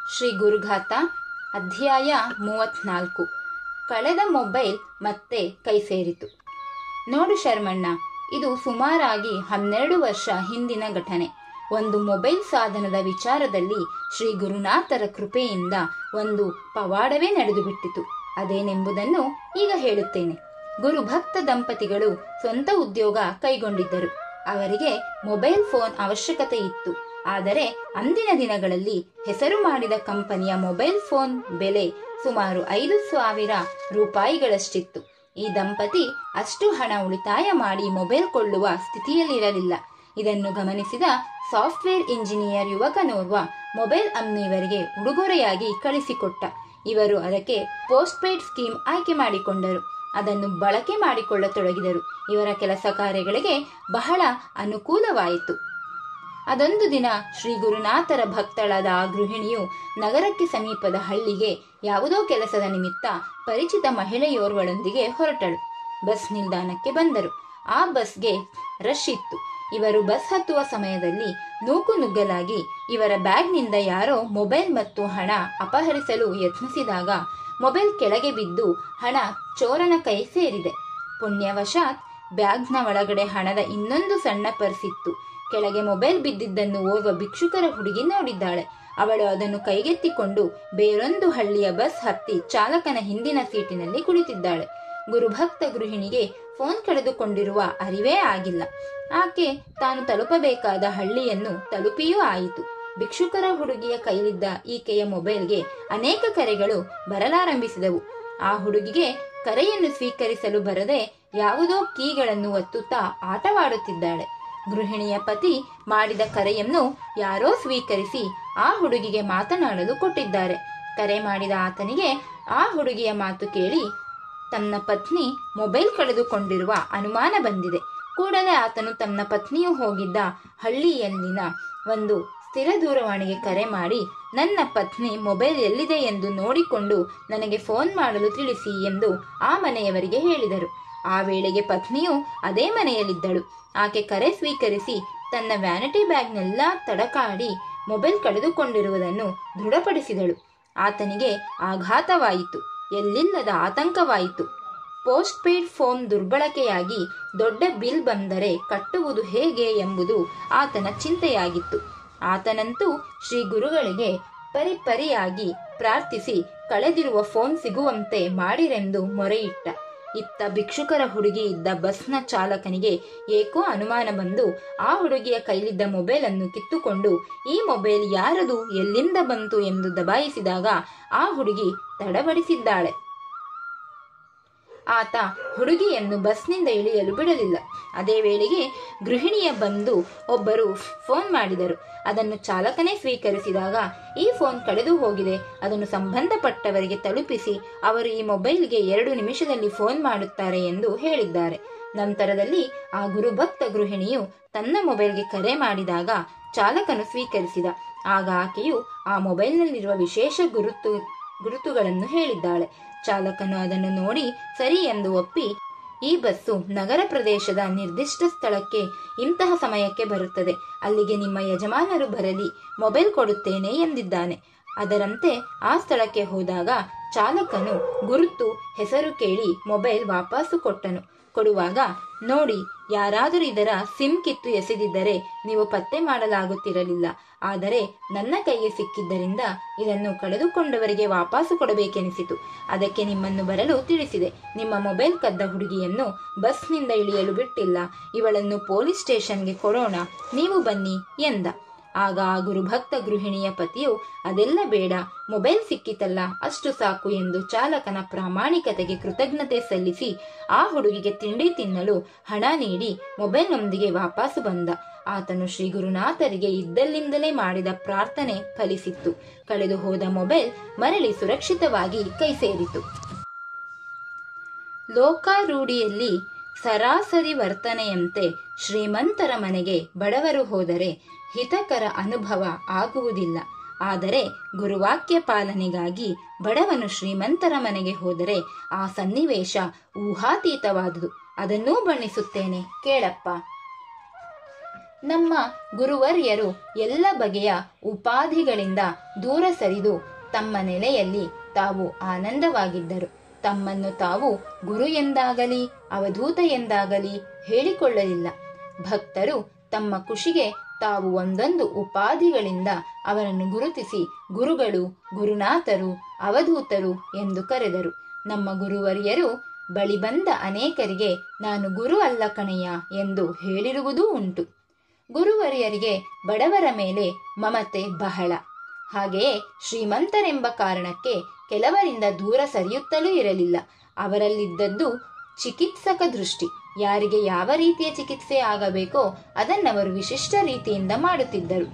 ಶ್ರೀ ಗುರುಗಾಥ ಅಧ್ಯಾಯ 34. ಕಳೆದ ಮೊಬೈಲ್ ಮತ್ತೆ ಕೈ ಸೇರಿತು. ನೋಡು ಶರ್ಮಣ್ಣ, ಇದು ಸುಮಾರಾಗಿ 12 ವರ್ಷ ಹಿಂದಿನ ಘಟನೆ. ಒಂದು ಮೊಬೈಲ್ ಸಾಧನದ ವಿಚಾರದಲ್ಲಿ ಶ್ರೀ ಗುರುನಾಥರ ಕೃಪೆಯಿಂದ ಒಂದು ಪವಾಡವೇ ನಡೆದು ಬಿಟ್ಟಿತು. ಅದೇನೆಂಬುದನ್ನು ಈಗ ಹೇಳುತ್ತೇನೆ. ಗುರುಭಕ್ತ ದಂಪತಿಗಳು ಸ್ವಂತ ಉದ್ಯೋಗ ಕೈಗೊಂಡಿದ್ದರು. ಅವರಿಗೆ ಮೊಬೈಲ್ ಫೋನ್ ಅವಶ್ಯಕತೆ ಇತ್ತು. ಆದರೆ ಅಂದಿನ ದಿನಗಳಲ್ಲಿ ಹೆಸರು ಮಾಡಿದ ಕಂಪನಿಯ ಮೊಬೈಲ್ ಫೋನ್ ಬೆಲೆ ಸುಮಾರು 5,000 ರೂಪಾಯಿಗಳಷ್ಟಿತ್ತು. ಈ ದಂಪತಿ ಅಷ್ಟು ಹಣ ಉಳಿತಾಯ ಮಾಡಿ ಮೊಬೈಲ್ ಕೊಳ್ಳುವ ಸ್ಥಿತಿಯಲ್ಲಿರಲಿಲ್ಲ. ಇದನ್ನು ಗಮನಿಸಿದ ಸಾಫ್ಟ್ವೇರ್ ಇಂಜಿನಿಯರ್ ಯುವಕನೋರ್ವ ಮೊಬೈಲ್ ಅನ್ನು ಇವರಿಗೆ ಉಡುಗೊರೆಯಾಗಿ ಕಳಿಸಿಕೊಟ್ಟ. ಇವರು ಅದಕ್ಕೆ ಪೋಸ್ಟ್ ಪೇಯ್ಡ್ ಸ್ಕೀಮ್ ಆಯ್ಕೆ ಮಾಡಿಕೊಂಡರು. ಅದನ್ನು ಬಳಕೆ ಮಾಡಿಕೊಳ್ಳತೊಡಗಿದರು. ಇವರ ಕೆಲಸ ಕಾರ್ಯಗಳಿಗೆ ಬಹಳ ಅನುಕೂಲವಾಯಿತು. ಅದೊಂದು ದಿನ ಶ್ರೀ ಗುರುನಾಥರ ಭಕ್ತಳಾದ ಆ ಗೃಹಿಣಿಯು ನಗರಕ್ಕೆ ಸಮೀಪದ ಹಳ್ಳಿಗೆ ಯಾವುದೋ ಕೆಲಸದ ನಿಮಿತ್ತ ಪರಿಚಿತ ಮಹಿಳೆಯೋರ್ವಳೊಂದಿಗೆ ಹೊರಟಳು. ಬಸ್ ನಿಲ್ದಾಣಕ್ಕೆ ಬಂದರು. ಆ ಬಸ್ಗೆ ರಶ್ ಇತ್ತು. ಇವರು ಬಸ್ ಹತ್ತುವ ಸಮಯದಲ್ಲಿ ನೂಕು ನುಗ್ಗಲಾಗಿ ಇವರ ಬ್ಯಾಗ್ನಿಂದ ಯಾರೋ ಮೊಬೈಲ್ ಮತ್ತು ಹಣ ಅಪಹರಿಸಲು ಯತ್ನಿಸಿದಾಗ ಮೊಬೈಲ್ ಕೆಳಗೆ ಬಿದ್ದು ಹಣ ಚೋರನ ಕೈ ಸೇರಿದೆ. ಪುಣ್ಯವಶಾತ್ ಬ್ಯಾಗ್ನ ಒಳಗಡೆ ಹಣದ ಇನ್ನೊಂದು ಸಣ್ಣ ಪರ್ಸ್ ಇತ್ತು. ಕೆಳಗೆ ಮೊಬೈಲ್ ಬಿದ್ದಿದ್ದನ್ನು ಓರ್ವ ಭಿಕ್ಷುಕರ ಹುಡುಗಿ ನೋಡಿದ್ದಾಳೆ. ಅವಳು ಅದನ್ನು ಕೈಗೆತ್ತಿಕೊಂಡು ಬೇರೊಂದು ಹಳ್ಳಿಯ ಬಸ್ ಹತ್ತಿ ಚಾಲಕನ ಹಿಂದಿನ ಸೀಟಿನಲ್ಲಿ ಕುಳಿತಿದ್ದಾಳೆ. ಗುರುಭಕ್ತ ಗೃಹಿಣಿಗೆ ಫೋನ್ ಕಳೆದುಕೊಂಡಿರುವ ಅರಿವೇ ಆಗಿಲ್ಲ. ಆಕೆ ತಾನು ತಲುಪಬೇಕಾದ ಹಳ್ಳಿಯನ್ನು ತಲುಪಿಯೂ ಆಯಿತು. ಭಿಕ್ಷುಕರ ಹುಡುಗಿಯ ಕೈಲಿದ್ದ ಈಕೆಯ ಮೊಬೈಲ್ಗೆ ಅನೇಕ ಕರೆಗಳು ಬರಲಾರಂಭಿಸಿದವು. ಆ ಹುಡುಗಿಗೆ ಕರೆಯನ್ನು ಸ್ವೀಕರಿಸಲು ಬರದೆ ಯಾವುದೋ ಕೀಗಳನ್ನು ಒತ್ತುತ್ತಾ ಆಟವಾಡುತ್ತಿದ್ದಾಳೆ. ಗೃಹಿಣಿಯ ಪತಿ ಮಾಡಿದ ಕರೆಯನ್ನು ಯಾರೋ ಸ್ವೀಕರಿಸಿ ಆ ಹುಡುಗಿಗೆ ಮಾತನಾಡಲು ಕೊಟ್ಟಿದ್ದಾರೆ. ಕರೆ ಮಾಡಿದ ಆತನಿಗೆ ಆ ಹುಡುಗಿಯ ಮಾತು ಕೇಳಿ ತನ್ನ ಪತ್ನಿ ಮೊಬೈಲ್ ಕಳೆದುಕೊಂಡಿರುವ ಅನುಮಾನ ಬಂದಿದೆ. ಕೂಡಲೇ ಆತನು ತನ್ನ ಪತ್ನಿಯು ಹೋಗಿದ್ದ ಹಳ್ಳಿಯಲ್ಲಿನ ಒಂದು ಸ್ಥಿರ ದೂರವಾಣಿಗೆ ಕರೆ ಮಾಡಿ ನನ್ನ ಪತ್ನಿ ಮೊಬೈಲ್ ಎಲ್ಲಿದೆ ಎಂದು ನೋಡಿಕೊಂಡು ನನಗೆ ಫೋನ್ ಮಾಡಲು ತಿಳಿಸಿ ಎಂದು ಆ ಮನೆಯವರಿಗೆ ಹೇಳಿದರು. ಆ ವೇಳೆಗೆ ಪತ್ನಿಯು ಅದೇ ಮನೆಯಲ್ಲಿದ್ದಳು. ಆಕೆ ಕರೆ ಸ್ವೀಕರಿಸಿ ತನ್ನ ವ್ಯಾನಿಟಿ ಬ್ಯಾಗ್ನೆಲ್ಲ ತಡಕಾಡಿ ಮೊಬೈಲ್ ಕಳೆದುಕೊಂಡಿರುವುದನ್ನು ದೃಢಪಡಿಸಿದಳು. ಆತನಿಗೆ ಆಘಾತವಾಯಿತು. ಎಲ್ಲಿಲ್ಲದ ಆತಂಕವಾಯಿತು. ಪೋಸ್ಟ್ ಪೇಯ್ಡ್ ಫೋನ್ ದುರ್ಬಳಕೆಯಾಗಿ ದೊಡ್ಡ ಬಿಲ್ ಬಂದರೆ ಕಟ್ಟುವುದು ಹೇಗೆ ಎಂಬುದು ಆತನ ಚಿಂತೆಯಾಗಿತ್ತು. ಆತನಂತೂ ಶ್ರೀ ಗುರುಗಳಿಗೆ ಪರಿಪರಿಯಾಗಿ ಪ್ರಾರ್ಥಿಸಿ ಕಳೆದಿರುವ ಫೋನ್ ಸಿಗುವಂತೆ ಮಾಡಿರೆಂದು ಮೊರೆಯಿಟ್ಟ. ಇತ್ತ ಭಿಕ್ಷುಕರ ಹುಡುಗಿ ಇದ್ದ ಬಸ್ನ ಚಾಲಕನಿಗೆ ಏಕೋ ಅನುಮಾನ ಬಂದು ಆ ಹುಡುಗಿಯ ಕೈಲಿದ್ದ ಮೊಬೈಲ್ ಅನ್ನು ಕಿತ್ತುಕೊಂಡು ಈ ಮೊಬೈಲ್ ಯಾರದು, ಎಲ್ಲಿಂದ ಬಂತು ಎಂದು ದಬಾಯಿಸಿದಾಗ ಆ ಹುಡುಗಿ ತಡಬಡಿಸಿದ್ದಾಳೆ. ಆತ ಹುಡುಗಿಯನ್ನು ಬಸ್ನಿಂದ ಇಳಿಯಲು ಬಿಡಲಿಲ್ಲ. ಅದೇ ವೇಳೆಗೆ ಗೃಹಿಣಿಯ ಬಂದು ಒಬ್ಬರು ಫೋನ್ ಮಾಡಿದರು. ಅದನ್ನು ಚಾಲಕನೇ ಸ್ವೀಕರಿಸಿದಾಗ ಈ ಫೋನ್ ಕಳೆದು ಹೋಗಿದೆ, ಅದನ್ನು ಸಂಬಂಧಪಟ್ಟವರಿಗೆ ತಲುಪಿಸಿ, ಅವರು ಈ ಮೊಬೈಲ್ಗೆ 2 ನಿಮಿಷದಲ್ಲಿ ಫೋನ್ ಮಾಡುತ್ತಾರೆ ಎಂದು ಹೇಳಿದ್ದಾರೆ. ನಂತರದಲ್ಲಿ ಆ ಗುರುಭಕ್ತ ಗೃಹಿಣಿಯು ತನ್ನ ಮೊಬೈಲ್ಗೆ ಕರೆ ಮಾಡಿದಾಗ ಚಾಲಕನು ಸ್ವೀಕರಿಸಿದ. ಆಗ ಆಕೆಯು ಆ ಮೊಬೈಲ್ನಲ್ಲಿರುವ ವಿಶೇಷ ಗುರುತುಗಳನ್ನು ಹೇಳಿದ್ದಾಳೆ. ಚಾಲಕನು ಅದನ್ನು ನೋಡಿ ಸರಿ ಎಂದು ಒಪ್ಪಿ ಈ ಬಸ್ಸು ನಗರ ಪ್ರದೇಶದ ನಿರ್ದಿಷ್ಟ ಸ್ಥಳಕ್ಕೆ ಇಂತಹ ಸಮಯಕ್ಕೆ ಬರುತ್ತದೆ, ಅಲ್ಲಿಗೆ ನಿಮ್ಮ ಯಜಮಾನರು ಬರಲಿ, ಮೊಬೈಲ್ ಕೊಡುತ್ತೇನೆ ಎಂದಿದ್ದಾನೆ. ಅದರಂತೆ ಆ ಸ್ಥಳಕ್ಕೆ ಹೋದಾಗ ಚಾಲಕನು ಗುರುತು ಹೆಸರು ಕೇಳಿ ಮೊಬೈಲ್ ವಾಪಸ್ಸು ಕೊಡುವಾಗ ನೋಡಿ, ಯಾರಾದರೂ ಇದರ ಸಿಮ್ ಕಿತ್ತು ಎಸೆದಿದ್ದರೆ ನೀವು ಪತ್ತೆ ಮಾಡಲಾಗುತ್ತಿರಲಿಲ್ಲ. ಆದರೆ ನನ್ನ ಕೈಗೆ ಸಿಕ್ಕಿದ್ದರಿಂದ ಇದನ್ನು ಕಳೆದುಕೊಂಡವರಿಗೆ ವಾಪಸ್ಸು ಕೊಡಬೇಕೆನಿಸಿತು. ಅದಕ್ಕೆ ನಿಮ್ಮನ್ನು ಬರಲು ತಿಳಿಸಿದೆ. ನಿಮ್ಮ ಮೊಬೈಲ್ ಕದ್ದ ಹುಡುಗಿಯನ್ನು ಬಸ್ನಿಂದ ಇಳಿಯಲು ಬಿಟ್ಟಿಲ್ಲ. ಇವಳನ್ನು ಪೊಲೀಸ್ ಸ್ಟೇಷನ್ಗೆ ಕೊಡೋಣ, ನೀವು ಬನ್ನಿ ಎಂದ. ಆಗ ಆ ಗುರುಭಕ್ತ ಗೃಹಿಣಿಯ ಪತಿಯು ಅದೆಲ್ಲ ಬೇಡ, ಮೊಬೈಲ್ ಸಿಕ್ಕಿತಲ್ಲ ಅಷ್ಟು ಸಾಕು ಎಂದು ಚಾಲಕನ ಪ್ರಾಮಾಣಿಕತೆಗೆ ಕೃತಜ್ಞತೆ ಸಲ್ಲಿಸಿ ಆ ಹುಡುಗಿಗೆ ತಿಂಡಿ ತಿನ್ನಲು ಹಣ ನೀಡಿ ಮೊಬೈಲ್ನೊಂದಿಗೆ ವಾಪಸ್ಸು ಬಂದ. ಆತನು ಶ್ರೀ ಗುರುನಾಥರಿಗೆ ಇದ್ದಲ್ಲಿಂದಲೇ ಮಾಡಿದ ಪ್ರಾರ್ಥನೆ ಫಲಿಸಿತ್ತು. ಕಳೆದು ಹೋದ ಮೊಬೈಲ್ ಮರಳಿ ಸುರಕ್ಷಿತವಾಗಿ ಕೈ ಸೇರಿತು. ಲೋಕಾರೂಢಿಯಲ್ಲಿ ಸರಾಸರಿ ವರ್ತನೆಯಂತೆ ಶ್ರೀಮಂತರ ಮನೆಗೆ ಬಡವರು ಹೋದರೆ ಹಿತಕರ ಅನುಭವ ಆಗುವುದಿಲ್ಲ. ಆದರೆ ಗುರುವಾಕ್ಯ ಪಾಲನೆಗಾಗಿ ಬಡವನು ಶ್ರೀಮಂತರ ಮನೆಗೆ ಹೋದರೆ ಆ ಸನ್ನಿವೇಶ ಊಹಾತೀತವಾದುದು. ಅದನ್ನೂ ಬಣ್ಣಿಸುತ್ತೇನೆ ಕೇಳಪ್ಪ. ನಮ್ಮ ಗುರುವರ್ಯರು ಎಲ್ಲ ಬಗೆಯ ಉಪಾಧಿಗಳಿಂದ ದೂರ ಸರಿದು ತಮ್ಮ ನೆಲೆಯಲ್ಲಿ ತಾವು ಆನಂದವಾಗಿದ್ದರು. ತಮ್ಮನ್ನು ತಾವು ಗುರು ಎಂದಾಗಲಿ ಅವಧೂತ ಎಂದಾಗಲಿ ಹೇಳಿಕೊಳ್ಳಲಿಲ್ಲ. ಭಕ್ತರು ತಮ್ಮ ಖುಷಿಗೆ ತಾವು ಒಂದೊಂದು ಉಪಾಧಿಗಳಿಂದ ಅವರನ್ನು ಗುರುತಿಸಿ ಗುರುಗಳು, ಗುರುನಾಥರು, ಅವಧೂತರು ಎಂದು ಕರೆದರು. ನಮ್ಮ ಗುರುವರ್ಯರು ಬಳಿ ಬಂದ ಅನೇಕರಿಗೆ ನಾನು ಗುರು ಅಲ್ಲ ಕಣಯ್ಯ ಎಂದು ಹೇಳಿರುವುದೂ ಉಂಟು. ಗುರುವರ್ಯರಿಗೆ ಬಡವರ ಮೇಲೆ ಮಮತೆ ಬಹಳ. ಹಾಗೆಯೇ ಶ್ರೀಮಂತರೆಂಬ ಕಾರಣಕ್ಕೆ ಕೆಲವರಿಂದ ದೂರ ಸರಿಯುತ್ತಲೂ ಇರಲಿಲ್ಲ. ಅವರಲ್ಲಿದ್ದದ್ದು ಚಿಕಿತ್ಸಕ ದೃಷ್ಟಿ. ಯಾರಿಗೆ ಯಾವ ರೀತಿಯ ಚಿಕಿತ್ಸೆ ಆಗಬೇಕೋ ಅದನ್ನವರು ವಿಶಿಷ್ಟ ರೀತಿಯಿಂದ ಮಾಡುತ್ತಿದ್ದರು.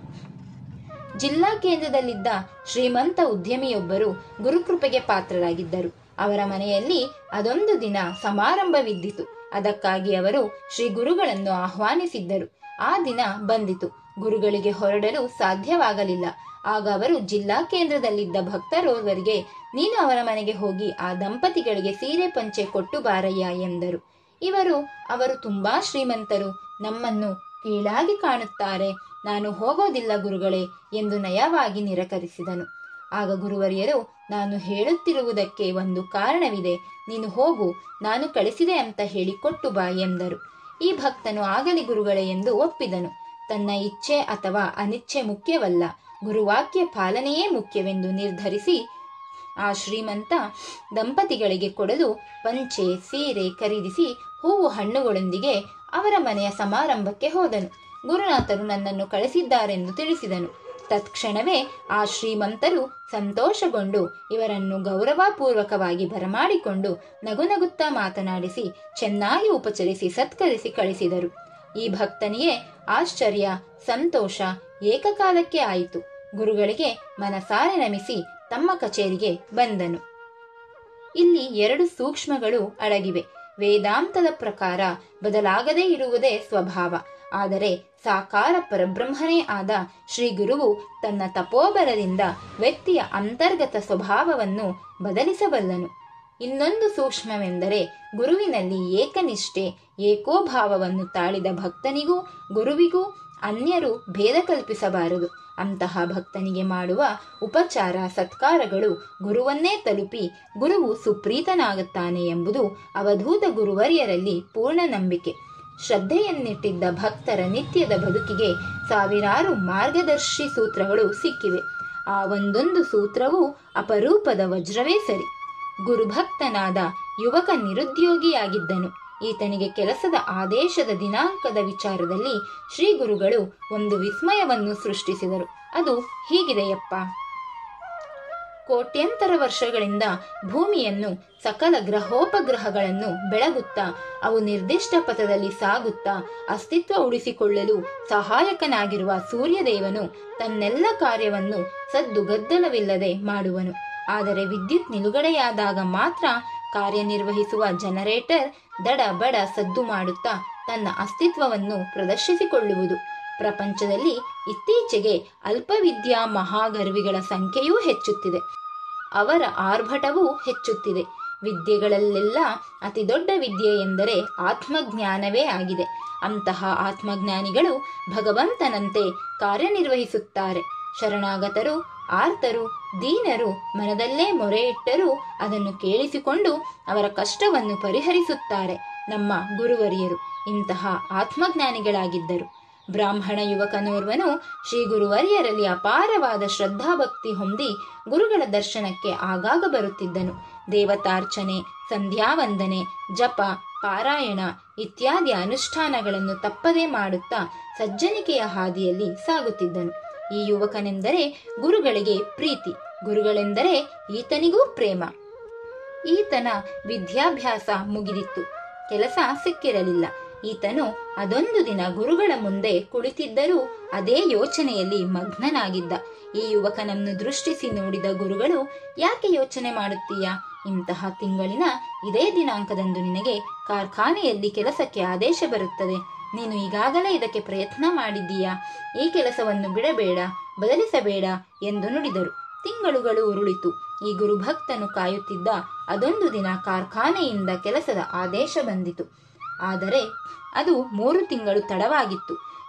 ಜಿಲ್ಲಾ ಕೇಂದ್ರದಲ್ಲಿದ್ದ ಶ್ರೀಮಂತ ಉದ್ಯಮಿಯೊಬ್ಬರು ಗುರುಕೃಪೆಗೆ ಪಾತ್ರರಾಗಿದ್ದರು. ಅವರ ಮನೆಯಲ್ಲಿ ಅದೊಂದು ದಿನ ಸಮಾರಂಭವಿದ್ದಿತು. ಅದಕ್ಕಾಗಿ ಅವರು ಶ್ರೀ ಗುರುಗಳನ್ನು ಆಹ್ವಾನಿಸಿದ್ದರು. ಆ ದಿನ ಬಂದಿತು. ಗುರುಗಳಿಗೆ ಹೊರಡಲು ಸಾಧ್ಯವಾಗಲಿಲ್ಲ. ಆಗ ಅವರು ಜಿಲ್ಲಾ ಕೇಂದ್ರದಲ್ಲಿದ್ದ ಭಕ್ತರೋರ್ವರಿಗೆ, ನೀನು ಅವರ ಮನೆಗೆ ಹೋಗಿ ಆ ದಂಪತಿಗಳಿಗೆ ಸೀರೆ ಪಂಚೆ ಕೊಟ್ಟು ಬಾರಯ್ಯ ಎಂದರು. ಅವರು ತುಂಬಾ ಶ್ರೀಮಂತರು, ನಮ್ಮನ್ನು ಕೀಳಾಗಿ ಕಾಣುತ್ತಾರೆ, ನಾನು ಹೋಗೋದಿಲ್ಲ ಗುರುಗಳೇ ಎಂದು ನಯವಾಗಿ ನಿರಾಕರಿಸಿದನು. ಆಗ ಗುರುವರ್ಯರು, ನಾನು ಹೇಳುತ್ತಿರುವುದಕ್ಕೆ ಒಂದು ಕಾರಣವಿದೆ, ನೀನು ಹೋಗು, ನಾನು ಕಳಿಸಿದೆ ಅಂತ ಹೇಳಿ ಕೊಟ್ಟು ಬಾ ಎಂದರು. ಈ ಭಕ್ತನು ಆಗಲಿ ಗುರುಗಳೇ ಎಂದು ಒಪ್ಪಿದನು. ತನ್ನ ಇಚ್ಛೆ ಅಥವಾ ಅನಿಚ್ಛೆ ಮುಖ್ಯವಲ್ಲ, ಗುರುವಾಕ್ಯ ಪಾಲನೆಯೇ ಮುಖ್ಯವೆಂದು ನಿರ್ಧರಿಸಿ ಆ ಶ್ರೀಮಂತ ದಂಪತಿಗಳಿಗೆ ಕೊಡಲು ಪಂಚೆ ಸೀರೆ ಖರೀದಿಸಿ ಹೂವು ಹಣ್ಣುಗಳೊಂದಿಗೆ ಅವರ ಮನೆಯ ಸಮಾರಂಭಕ್ಕೆ ಹೋದನು. ಗುರುನಾಥರು ನನ್ನನ್ನು ಕಳಿಸಿದ್ದಾರೆಂದು ತಿಳಿಸಿದನು. ತತ್ಕ್ಷಣವೇ ಆ ಶ್ರೀಮಂತರು ಸಂತೋಷಗೊಂಡು ಇವರನ್ನು ಗೌರವಪೂರ್ವಕವಾಗಿ ಬರಮಾಡಿಕೊಂಡು ನಗುನಗುತ್ತಾ ಮಾತನಾಡಿಸಿ ಚೆನ್ನಾಗಿ ಉಪಚರಿಸಿ ಸತ್ಕರಿಸಿ ಕಳಿಸಿದರು. ಈ ಭಕ್ತನಿಗೆ ಆಶ್ಚರ್ಯ, ಸಂತೋಷ ಏಕಕಾಲಕ್ಕೆ ಆಯಿತು. ಗುರುಗಳಿಗೆ ಮನಸಾರೆ ನಮಿಸಿ ತಮ್ಮ ಕಚೇರಿಗೆ ಬಂದನು. ಇಲ್ಲಿ 2 ಸೂಕ್ಷ್ಮಗಳು ಅಡಗಿವೆ. ವೇದಾಂತದ ಪ್ರಕಾರ ಬದಲಾಗದೇ ಇರುವುದೇ ಸ್ವಭಾವ. ಆದರೆ ಸಾಕಾರ ಪರಬ್ರಹ್ಮನೇ ಆದ ಶ್ರೀ ಗುರುವು ತನ್ನ ತಪೋಬಲದಿಂದ ವ್ಯಕ್ತಿಯ ಅಂತರ್ಗತ ಸ್ವಭಾವವನ್ನು ಬದಲಿಸಬಲ್ಲನು. ಇನ್ನೊಂದು ಸೂಕ್ಷ್ಮವೆಂದರೆ ಗುರುವಿನಲ್ಲಿ ಏಕನಿಷ್ಠೆ, ಏಕೋಭಾವವನ್ನು ತಾಳಿದ ಭಕ್ತನಿಗೂ ಗುರುವಿಗೂ ಅನ್ಯರು ಭೇದ ಕಲ್ಪಿಸಬಾರದು. ಅಂತಹ ಭಕ್ತನಿಗೆ ಮಾಡುವ ಉಪಚಾರ ಸತ್ಕಾರಗಳು ಗುರುವನ್ನೇ ತಲುಪಿ ಗುರುವು ಸುಪ್ರೀತನಾಗುತ್ತಾನೆ ಎಂಬುದು ಅವಧೂತ ಗುರುವರ್ಯರಲ್ಲಿ ಪೂರ್ಣ ನಂಬಿಕೆ. ಶ್ರದ್ಧೆಯನ್ನಿಟ್ಟಿದ್ದ ಭಕ್ತರ ನಿತ್ಯದ ಬದುಕಿಗೆ ಸಾವಿರಾರು ಮಾರ್ಗದರ್ಶಿ ಸೂತ್ರಗಳು ಸಿಕ್ಕಿವೆ. ಆ ಒಂದೊಂದು ಸೂತ್ರವೂ ಅಪರೂಪದ ವಜ್ರವೇ ಸರಿ. ಗುರುಭಕ್ತನಾದ ಯುವಕ ನಿರುದ್ಯೋಗಿಯಾಗಿದ್ದನು. ಈತನಿಗೆ ಕೆಲಸದ ಆದೇಶದ ದಿನಾಂಕದ ವಿಚಾರದಲ್ಲಿ ಶ್ರೀ ಗುರುಗಳು ಒಂದು ವಿಸ್ಮಯವನ್ನು ಸೃಷ್ಟಿಸಿದರು. ಅದು ಹೀಗಿದೆಯಪ್ಪ. ಕೋಟ್ಯಂತರ ವರ್ಷಗಳಿಂದ ಭೂಮಿಯನ್ನು ಸಕಲ ಗ್ರಹೋಪಗ್ರಹಗಳನ್ನು ಬೆಳಗುತ್ತಾ ಅವು ನಿರ್ದಿಷ್ಟ ಪಥದಲ್ಲಿ ಸಾಗುತ್ತಾ ಅಸ್ತಿತ್ವ ಉಳಿಸಿಕೊಳ್ಳಲು ಸಹಾಯಕನಾಗಿರುವ ಸೂರ್ಯದೇವನು ತನ್ನೆಲ್ಲ ಕಾರ್ಯವನ್ನು ಸದ್ದುಗದ್ದಲವಿಲ್ಲದೆ ಮಾಡುವನು. ಆದರೆ ವಿದ್ಯುತ್ ನಿಲುಗಡೆಯಾದಾಗ ಮಾತ್ರ ಕಾರ್ಯನಿರ್ವಹಿಸುವ ಜನರೇಟರ್ ದಡ ಬಡ ಸದ್ದು ಮಾಡುತ್ತಾ ತನ್ನ ಅಸ್ತಿತ್ವವನ್ನು ಪ್ರದರ್ಶಿಸಿಕೊಳ್ಳುವುದು. ಪ್ರಪಂಚದಲ್ಲಿ ಇತ್ತೀಚೆಗೆ ಅಲ್ಪವಿದ್ಯಾ ಮಹಾಗರ್ವಿಗಳ ಸಂಖ್ಯೆಯೂ ಹೆಚ್ಚುತ್ತಿದೆ. ಅವರ ಆರ್ಭಟವೂ ಹೆಚ್ಚುತ್ತಿದೆ. ವಿದ್ಯೆಗಳಲ್ಲೆಲ್ಲ ಅತಿ ದೊಡ್ಡ ವಿದ್ಯೆ ಎಂದರೆ ಆತ್ಮಜ್ಞಾನವೇ ಆಗಿದೆ. ಅಂತಹ ಆತ್ಮಜ್ಞಾನಿಗಳು ಭಗವಂತನಂತೆ ಕಾರ್ಯನಿರ್ವಹಿಸುತ್ತಾರೆ. ಶರಣಾಗತರು, ಆರ್ತರು, ದೀನರು ಮನದಲ್ಲೇ ಮೊರೆಯಿಟ್ಟರೂ ಅದನ್ನು ಕೇಳಿಸಿಕೊಂಡು ಅವರ ಕಷ್ಟವನ್ನು ಪರಿಹರಿಸುತ್ತಾರೆ. ನಮ್ಮ ಗುರುವರಿಯರು ಇಂತಹ ಆತ್ಮಜ್ಞಾನಿಗಳಾಗಿದ್ದರು. ಬ್ರಾಹ್ಮಣ ಯುವಕನೋರ್ವನು ಶ್ರೀ ಗುರುವರ್ಯರಲ್ಲಿ ಅಪಾರವಾದ ಶ್ರದ್ಧಾಭಕ್ತಿ ಹೊಂದಿ ಗುರುಗಳ ದರ್ಶನಕ್ಕೆ ಆಗಾಗ ಬರುತ್ತಿದ್ದನು. ದೇವತಾರ್ಚನೆ, ಸಂಧ್ಯಾವಂದನೆ, ಜಪ, ಪಾರಾಯಣ ಇತ್ಯಾದಿ ಅನುಷ್ಠಾನಗಳನ್ನು ತಪ್ಪದೇ ಮಾಡುತ್ತಾ ಸಜ್ಜನಿಕೆಯ ಹಾದಿಯಲ್ಲಿ ಸಾಗುತ್ತಿದ್ದನು. ಈ ಯುವಕನೆಂದರೆ ಗುರುಗಳಿಗೆ ಪ್ರೀತಿ, ಗುರುಗಳೆಂದರೆ ಈತನಿಗೂ ಪ್ರೇಮ. ಈತನ ವಿದ್ಯಾಭ್ಯಾಸ ಮುಗಿದಿತ್ತು, ಕೆಲಸ ಸಿಕ್ಕಿರಲಿಲ್ಲ. ಈತನು ಅದೊಂದು ದಿನ ಗುರುಗಳ ಮುಂದೆ ಕುಳಿತಿದ್ದರೂ ಅದೇ ಯೋಚನೆಯಲ್ಲಿ ಮಗ್ನನಾಗಿದ್ದ. ಈ ಯುವಕನನ್ನು ದೃಷ್ಟಿಸಿ ನೋಡಿದ ಗುರುಗಳು, ಯಾಕೆ ಯೋಚನೆ ಮಾಡುತ್ತೀಯಾ? ಇಂತಹ ತಿಂಗಳಿನ ಇದೇ ದಿನಾಂಕದಂದು ನಿನಗೆ ಕಾರ್ಖಾನೆಯಲ್ಲಿ ಕೆಲಸಕ್ಕೆ ಆದೇಶ ಬರುತ್ತದೆ. ನೀನು ಈಗಾಗಲೇ ಇದಕ್ಕೆ ಪ್ರಯತ್ನ ಮಾಡಿದ್ದೀಯಾ? ಈ ಕೆಲಸವನ್ನು ಬಿಡಬೇಡ, ಬದಲಿಸಬೇಡ ಎಂದು ನುಡಿದರು. ತಿಂಗಳುಗಳು ಉರುಳಿತು. ಈ ಗುರುಭಕ್ತನು ಕಾಯುತ್ತಿದ್ದ ಅದೊಂದು ದಿನ ಕಾರ್ಖಾನೆಯಿಂದ ಕೆಲಸದ ಆದೇಶ ಬಂದಿತು. ಆದರೆ ಅದು 3 ತಿಂಗಳು ತಡವಾಗಿತ್ತು.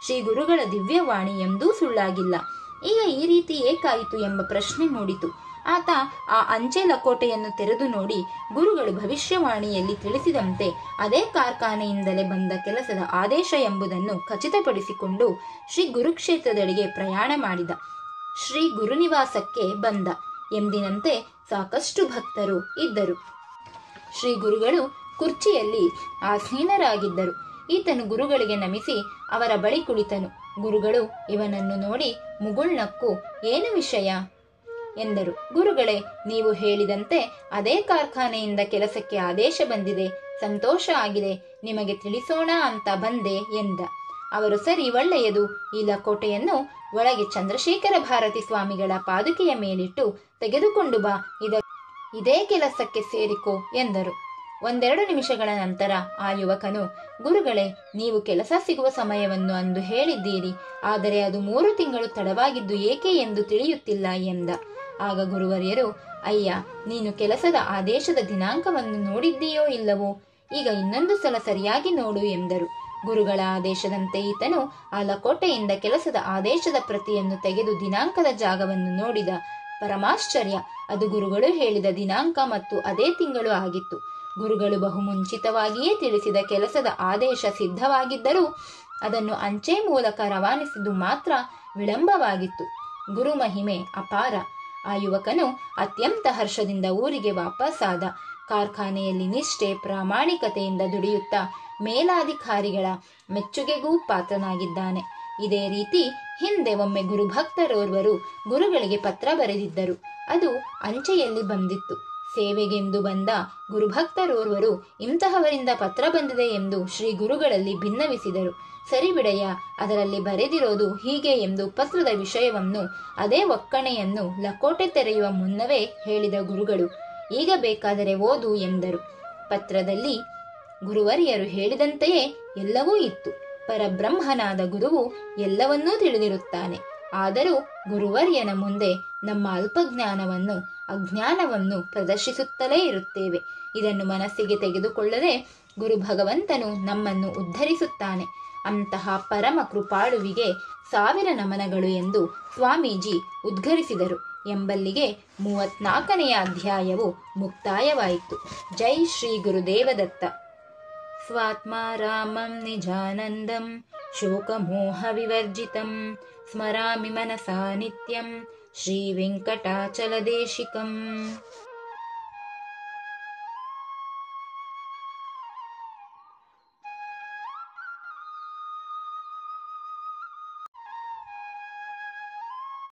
ಶ್ರೀ ಗುರುಗಳ ದಿವ್ಯವಾಣಿ ಎಂದೂ ಸುಳ್ಳಾಗಿಲ್ಲ. ಈಗ ಈ ರೀತಿ ಏಕಾಯಿತು ಎಂಬ ಪ್ರಶ್ನೆ ಮೂಡಿತು. ಆತ ಆ ಅಂಚೆ ಲಕೋಟೆಯನ್ನು ತೆರೆದು ನೋಡಿ ಗುರುಗಳು ಭವಿಷ್ಯವಾಣಿಯಲ್ಲಿ ತಿಳಿಸಿದಂತೆ ಅದೇ ಕಾರ್ಖಾನೆಯಿಂದಲೇ ಬಂದ ಕೆಲಸದ ಆದೇಶ ಎಂಬುದನ್ನು ಖಚಿತಪಡಿಸಿಕೊಂಡು ಶ್ರೀ ಗುರುಕ್ಷೇತ್ರದೆಡೆಗೆ ಪ್ರಯಾಣ ಮಾಡಿದ. ಶ್ರೀ ಗುರುನಿವಾಸಕ್ಕೆ ಬಂದ. ಎಂದಿನಂತೆ ಸಾಕಷ್ಟು ಭಕ್ತರು ಇದ್ದರು. ಶ್ರೀ ಗುರುಗಳು ಕುರ್ಚಿಯಲ್ಲಿ ಆಸೀನರಾಗಿದ್ದರು. ಈತನು ಗುರುಗಳಿಗೆ ನಮಿಸಿ ಅವರ ಬಳಿ ಕುಳಿತನು. ಗುರುಗಳು ಇವನನ್ನು ನೋಡಿ ಮುಗುಳ್ನಕ್ಕು ಏನು ವಿಷಯ ಎಂದರು. ಗುರುಗಳೇ, ನೀವು ಹೇಳಿದಂತೆ ಅದೇ ಕಾರ್ಖಾನೆಯಿಂದ ಕೆಲಸಕ್ಕೆ ಆದೇಶ ಬಂದಿದೆ, ಸಂತೋಷ ಆಗಿದೆ, ನಿಮಗೆ ತಿಳಿಸೋಣ ಅಂತ ಬಂದೆ ಎಂದ. ಅವರು ಸರಿ, ಒಳ್ಳೆಯದು, ಈ ಲಕೋಟೆಯನ್ನು ಒಳಗೆ ಚಂದ್ರಶೇಖರ ಭಾರತಿ ಸ್ವಾಮಿಗಳ ಪಾದುಕೆಯ ಮೇಲಿಟ್ಟು ತೆಗೆದುಕೊಂಡು ಬಾ, ಇದೇ ಕೆಲಸಕ್ಕೆ ಸೇರಿಕೋ ಎಂದರು. ಒಂದೆರಡು ನಿಮಿಷಗಳ ನಂತರ ಆ ಯುವಕನು, ಗುರುಗಳೇ, ನೀವು ಕೆಲಸ ಸಿಗುವ ಸಮಯವನ್ನು ಅಂದು ಹೇಳಿದ್ದೀರಿ, ಆದರೆ ಅದು 3 ತಿಂಗಳು ತಡವಾಗಿದ್ದು ಏಕೆ ಎಂದು ತಿಳಿಯುತ್ತಿಲ್ಲ ಎಂದ. ಆಗ ಗುರುವರ್ಯರು, ಅಯ್ಯ, ನೀನು ಕೆಲಸದ ಆದೇಶದ ದಿನಾಂಕವನ್ನು ನೋಡಿದ್ದೀಯೋ ಇಲ್ಲವೋ, ಈಗ ಇನ್ನೊಂದು ಸಲ ಸರಿಯಾಗಿ ನೋಡು ಎಂದರು. ಗುರುಗಳ ಆದೇಶದಂತೆ ಈತನು ಆ ಲಕೋಟೆಯಿಂದ ಕೆಲಸದ ಆದೇಶದ ಪ್ರತಿಯನ್ನು ತೆಗೆದು ದಿನಾಂಕದ ಜಾಗವನ್ನು ನೋಡಿದ. ಪರಮಾಶ್ಚರ್ಯ, ಅದು ಗುರುಗಳು ಹೇಳಿದ ದಿನಾಂಕ ಮತ್ತು ಅದೇ ತಿಂಗಳು ಆಗಿತ್ತು. ಗುರುಗಳು ಬಹು ಮುಂಚಿತವಾಗಿಯೇ ತಿಳಿಸಿದ ಕೆಲಸದ ಆದೇಶ ಸಿದ್ಧವಾಗಿದ್ದರೂ ಅದನ್ನು ಅಂಚೆ ಮೂಲಕ ರವಾನಿಸಿದ್ದು ಮಾತ್ರ ವಿಳಂಬವಾಗಿತ್ತು. ಗುರು ಮಹಿಮೆ ಅಪಾರ. ಆ ಯುವಕನು ಅತ್ಯಂತ ಹರ್ಷದಿಂದ ಊರಿಗೆ ವಾಪಸ್ಸಾದ. ಕಾರ್ಖಾನೆಯಲ್ಲಿ ನಿಷ್ಠೆ ಪ್ರಾಮಾಣಿಕತೆಯಿಂದ ದುಡಿಯುತ್ತಾ ಮೇಲಾಧಿಕಾರಿಗಳ ಮೆಚ್ಚುಗೆಗೂ ಪಾತ್ರನಾಗಿದ್ದಾನೆ. ಇದೇ ರೀತಿ ಹಿಂದೆ ಒಮ್ಮೆ ಗುರುಭಕ್ತರೋರ್ವರು ಗುರುಗಳಿಗೆ ಪತ್ರ ಬರೆದಿದ್ದರು. ಅದು ಅಂಚೆಯಲ್ಲಿ ಬಂದಿತ್ತು. ಸೇವೆಗೆಂದು ಬಂದ ಗುರುಭಕ್ತರೋರ್ವರು ಇಂತಹವರಿಂದ ಪತ್ರ ಬಂದಿದೆ ಎಂದು ಶ್ರೀ ಗುರುಗಳಲ್ಲಿ ಭಿನ್ನವಿಸಿದರು. ಸರಿ ಬಿಡಯ್ಯ, ಅದರಲ್ಲಿ ಬರೆದಿರೋದು ಹೀಗೆ ಎಂದು ಪತ್ರದ ವಿಷಯವನ್ನು, ಅದೇ ಒಕ್ಕಣೆಯನ್ನು ಲಕೋಟೆ ತೆರೆಯುವ ಮುನ್ನವೇ ಹೇಳಿದ ಗುರುಗಳು, ಈಗ ಬೇಕಾದರೆ ಓದು ಎಂದರು. ಪತ್ರದಲ್ಲಿ ಗುರುವರ್ಯರು ಹೇಳಿದಂತೆಯೇ ಎಲ್ಲವೂ ಇತ್ತು. ಪರಬ್ರಹ್ಮನಾದ ಗುರುವು ಎಲ್ಲವನ್ನೂ ತಿಳಿದಿರುತ್ತಾನೆ. ಆದರೂ ಗುರುವರ್ಯನ ಮುಂದೆ ನಮ್ಮ ಅಲ್ಪಜ್ಞಾನವನ್ನು, ಅಜ್ಞಾನವನ್ನು ಪ್ರದರ್ಶಿಸುತ್ತಲೇ ಇರುತ್ತೇವೆ. ಇದನ್ನು ಮನಸ್ಸಿಗೆ ತೆಗೆದುಕೊಳ್ಳದೆ ಗುರು ಭಗವಂತನು ನಮ್ಮನ್ನು ಉದ್ಧರಿಸುತ್ತಾನೆ. ಅಂತಹ ಪರಮ ಕೃಪಾಳುವಿಗೆ 1000 ನಮನಗಳು ಎಂದು ಸ್ವಾಮೀಜಿ ಉದ್ಘರಿಸಿದರು ಎಂಬಲ್ಲಿಗೆ 34ನೆಯ ಅಧ್ಯಾಯವು ಮುಕ್ತಾಯವಾಯಿತು. ಜೈ ಶ್ರೀ ಗುರುದೇವದತ್ತ. ಸ್ವಾತ್ಮಾರಾಮಂ ನಿಜಾನಂದಂ ಶೋಕಮೋಹ ವಿವರ್ಜಿತಂ ಸ್ಮರಾಮಿ ಮನಸಾ ನಿತ್ಯಂ ಶ್ರೀ ವೆಂಕಟಾಚಲದೇಶಿಕಂ.